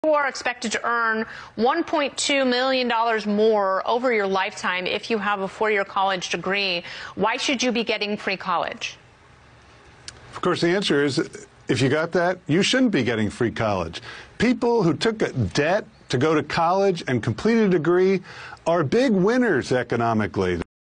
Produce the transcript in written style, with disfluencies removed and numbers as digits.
You are expected to earn $1.2 million more over your lifetime if you have a four-year college degree. Why should you be getting free college? Of course, the answer is, if you got that, you shouldn't be getting free college. People who took a debt to go to college and complete a degree are big winners economically.